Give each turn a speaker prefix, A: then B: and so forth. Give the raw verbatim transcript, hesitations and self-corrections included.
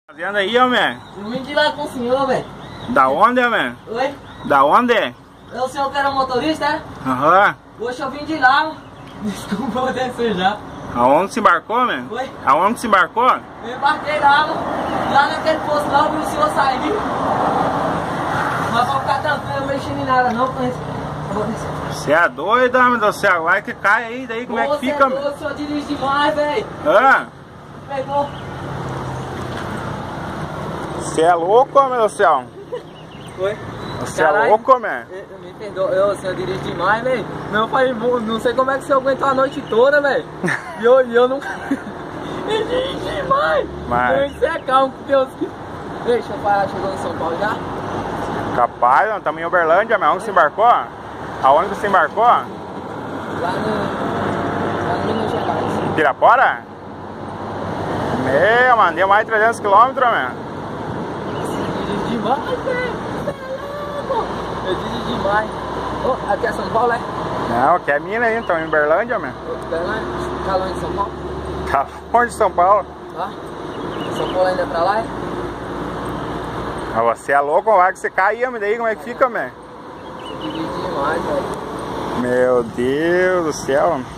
A: Fazendo aí, homem?
B: Eu vim de lá com o senhor, velho.
A: Da onde, homem?
B: Oi?
A: Da onde?
B: É o senhor que era motorista, é?
A: Aham.
B: Poxa, eu vim de lá. Desculpa, vou descer já.
A: Aonde se embarcou, homem?
B: Oi?
A: Aonde se embarcou?
B: Eu embarquei lá, lá naquele posto lá, eu vi o senhor sair. Mas vou ficar tranquilo, não mexendo em nada não, com isso. Eu vou descer.
A: Você é doido, homem do céu? Vai que cai aí, daí como é que
B: Você
A: fica,
B: é
A: homem?
B: doido, o senhor dirige demais, velho.
A: Hã?
B: Pegou.
A: Você é louco, homem do céu?
B: Oi?
A: Você é louco, homem?
B: Eu, me perdoa, eu, o senhor dirige demais, velho. Não, eu falei, não sei como é que você aguentou a noite toda, velho. E eu, e eu não... Ele dirige demais.
A: Mas...
B: Você é calmo, com Deus. Deixa eu parar, chegou em São Paulo já?
A: Capaz, nós estamos em Uberlândia, mas onde se embarcou? Aonde você embarcou?
B: Lá no... Lá no Minas Gerais.
A: Pirapora? Meu, mano, deu mais de trezentos quilômetros, homem.
B: Eu dirijo demais, velho. Eu dirijo demais. Oh, aqui é São Paulo, é?
A: Não, aqui é Minas aí, estamos em Uberlândia, homem.
B: Tá longe de São Paulo?
A: Tá longe de São Paulo.
B: Tá? São Paulo ainda é pra lá, é?
A: Mas você é louco, vai que você cai, homem, daí como é que fica, homem?
B: Eu dirijo demais, velho.
A: Meu Deus do céu, homem.